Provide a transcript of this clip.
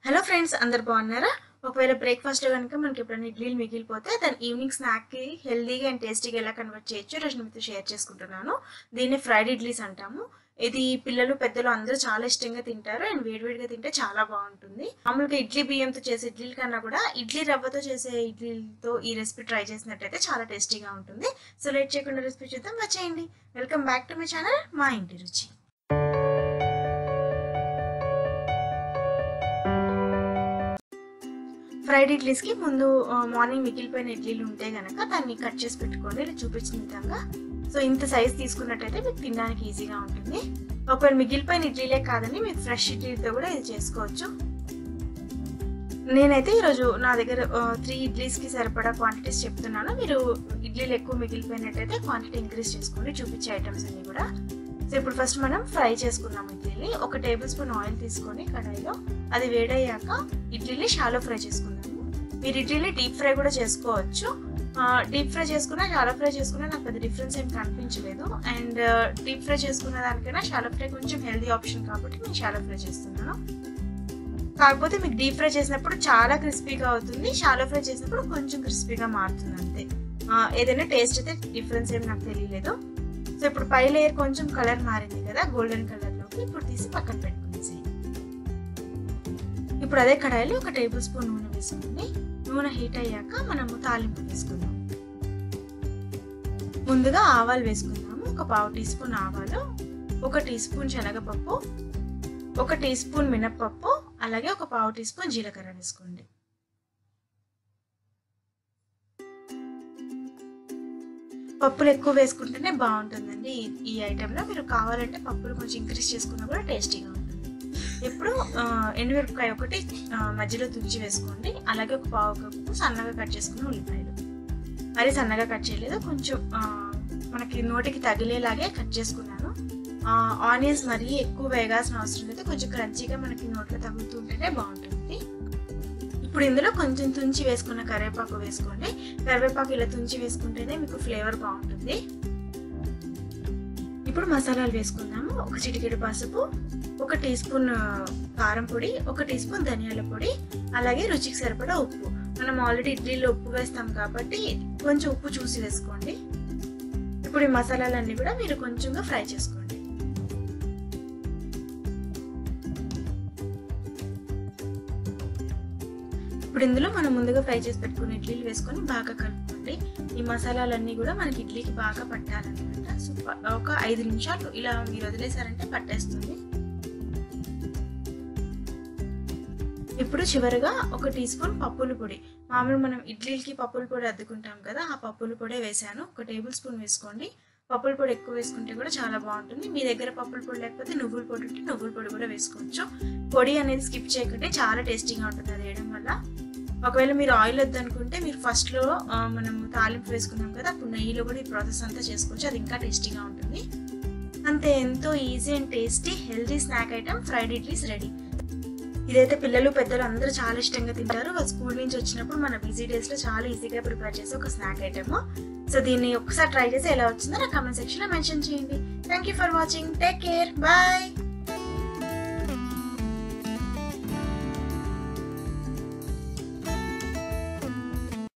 Hello friends, అందరు బాగున్నారా? ఒకవేళ బ్రేక్ఫాస్ట్ కనుక మనకి ఎప్పుడైనా ఇడ్లీలు మిగిలిపోతే దాన్ని ఈవినింగ్ స్నాక్కి హెల్దీగా అండ్ టేస్టీగా ఎలా కన్వర్ట్ చేయొచ్చు రోజు మీతో షేర్ చేసుకుంటున్నాను. దీన్ని ఫ్రైడ్ ఇడ్లీస్ అంటాము. ఇది పిల్లలు పెద్దలు అందరూ చాలా ఇష్టంగా తింటారు అండ్ వేడివేడిగా తింటే చాలా బాగుంటుంది. మామూలుగా ఇడ్లీ బియ్యంతో చేసే ఇడ్లీల కన్నా కూడా ఇడ్లీ రవ్వతో చేసే ఇడ్లీలతో ఈ రెసిపీ ట్రై చేసినట్టయితే చాలా టేస్టీగా ఉంటుంది. సో లేట్ చేయకుండా రెసిపీ చూద్దాం, వచ్చేయండి. Welcome back to my channel, మా ఇంటి రుచి. ఫ్రైడ్ ఇడ్లీస్కి ముందు మార్నింగ్ మిగిలిపోయిన ఇడ్లీలు ఉంటే కనుక దాన్ని కట్ చేసి పెట్టుకోండి, ఇలా చూపించిన విధంగా. సో ఇంత సైజ్ తీసుకున్నట్టయితే మీకు తినడానికి ఈజీగా ఉంటుంది. ఒకవేళ మిగిలిపోయిన ఇడ్లీలే కాదని మీకు ఫ్రెష్ ఇడ్లీతో కూడా ఇది చేసుకోవచ్చు. నేనైతే ఈరోజు నా దగ్గర 3 ఇడ్లీస్కి సరిపడా క్వాంటిటీస్ చెప్తున్నాను. మీరు ఇడ్లీలు ఎక్కువ మిగిలిపోయినట్టయితే క్వాంటిటీ ఇంక్రీజ్ చేసుకోండి, చూపించే ఐటమ్స్ అన్ని కూడా. సో ఇప్పుడు ఫస్ట్ మనం ఫ్రై చేసుకున్నాం ఇడ్లీని. 1 టేబుల్ స్పూన్ ఆయిల్ తీసుకొని కడాయిలో అది వేడయ్యాక ఇడ్లీని షాలో ఫ్రై చేసుకున్నాము. మీరు ఇడ్లీని డీప్ ఫ్రై కూడా చేసుకోవచ్చు. డీప్ ఫ్రై చేసుకున్నా షాలో ఫ్రై చేసుకున్నా నాకు పెద్ద డిఫరెన్స్ ఏం కనిపించలేదు. అండ్ డీప్ ఫ్రై చేసుకున్న దానికైనా షాలో ఫ్రై కొంచెం హెల్దీ ఆప్షన్ కాబట్టి నేను షాలో ఫ్రై చేస్తున్నాను. కాకపోతే మీకు డీప్ ఫ్రై చేసినప్పుడు చాలా క్రిస్పీగా అవుతుంది, షాలో ఫ్రై చేసినప్పుడు కొంచెం క్రిస్పీగా మారుతుంది అంతే. ఏదైనా టేస్ట్ అయితే డిఫరెన్స్ ఏం నాకు తెలియలేదు. సో ఇప్పుడు పై లేయర్ కొంచెం కలర్ మారింది కదా, గోల్డెన్ కలర్లోకి. ఇప్పుడు తీసి పక్కన పెట్టుకునేసి ఇప్పుడు అదే కడాయిలో 1 టేబుల్ స్పూన్ నూనె వేసుకోండి. నూనె హీట్ అయ్యాక మనము తాలింపు వేసుకుందాం. ముందుగా ఆవాలు వేసుకుందాము. 1 పావు టీ స్పూన్ ఆవాలు, 1 టీ స్పూన్ శనగపప్పు, 1 టీ స్పూన్ మినప్పప్పు, అలాగే 1 పావు టీ స్పూన్ జీలకర్ర వేసుకోండి. పప్పులు ఎక్కువ వేసుకుంటేనే బాగుంటుందండి ఈ ఐటెంలో. మీరు కావాలంటే పప్పులు కొంచెం ఇంక్రీజ్ చేసుకున్నా కూడా టేస్టీగా ఉంటుంది. ఇప్పుడు ఎండుమిరపకాయ 1 మధ్యలో తుంచి వేసుకోండి. అలాగే 1 పావు కప్పు సన్నగా కట్ చేసుకున్న ఉల్లిపాయలు. మరీ సన్నగా కట్ చేయలేదు, కొంచెం మనకి నోటికి తగిలేలాగే కట్ చేసుకున్నాను. ఆనియన్స్ మరీ ఎక్కువ వేగాల్సిన అవసరం లేదు, కొంచెం క్రంచీగా మనకి నోట్లో తగులుతుంటేనే బాగుంటుంది. ఇప్పుడు ఇందులో కొంచెం తుంచి వేసుకున్న కరివేపాకు వేసుకోండి. కరివేపాకు ఇలా తుంచి వేసుకుంటేనే మీకు ఫ్లేవర్ బాగుంటుంది. ఇప్పుడు మసాలాలు వేసుకుందాము. 1 చిటికెడు పసుపు, 1 టీ స్పూన్ కారం పొడి, 1 టీ స్పూన్ ధనియాల పొడి, అలాగే రుచికి సరిపడా ఉప్పు. మనం ఆల్రెడీ ఇడ్లీలో ఉప్పు వేస్తాం కాబట్టి కొంచెం ఉప్పు చూసి వేసుకోండి. ఇప్పుడు ఈ మసాలాలన్నీ కూడా మీరు కొంచెంగా ఫ్రై చేసుకోండి. ఇప్పుడు ఇందులో మనం ముందుగా ఫ్రై చేసి పెట్టుకున్న ఇడ్లీలు వేసుకొని బాగా కలుపుకోండి. ఈ మసాలాలన్నీ కూడా మనకి ఇడ్లీకి బాగా పట్టాలన్నమాట. సో ఒక 5 నిమిషాలు ఇలా మీరు వదిలేసారంటే పట్టేస్తుంది. ఇప్పుడు చివరిగా 1 టీ స్పూన్ పప్పుల పొడి. మామూలు మనం ఇడ్లీలకి పప్పుల పొడి అద్దుకుంటాం కదా, ఆ పప్పుల పొడే వేసాను. 1 టేబుల్ స్పూన్ వేసుకోండి. పప్పుల పొడి ఎక్కువ వేసుకుంటే కూడా చాలా బాగుంటుంది. మీ దగ్గర పప్పుల పొడి లేకపోతే నువ్వుల పొడి ఉంటే నువ్వుల పొడి కూడా వేసుకోవచ్చు. పొడి అనేది స్కిప్ చేయకుంటే చాలా టేస్టీగా ఉంటుంది అది వేయడం వల్ల. ఒకవేళ మీరు ఆయిల్ వద్దనుకుంటే మీరు ఫస్ట్లో మనం తాలింపు వేసుకున్నాం కదా, అప్పుడు నెయ్యిలో కూడా ఈ ప్రాసెస్ అంతా చేసుకోవచ్చు, అది ఇంకా టేస్టీగా ఉంటుంది. అంతే, ఎంతో easy and tasty healthy snack item fried idlis ready. ఇదైతే పిల్లలు పెద్దలు అందరూ చాలా ఇష్టంగా తింటారు. వాళ్ళు స్కూల్ నుంచి వచ్చినప్పుడు మన బిజీ డేస్లో చాలా ఈజీగా ప్రిపేర్ చేసే ఒక స్నాక్ ఐటమ్. సో దీన్ని ఒక్కసారి ట్రై చేసి ఎలా వచ్చిందో నా కామెంట్ సెక్షన్లో మెన్షన్ చేయండి. Thank you for watching. Take care, bye.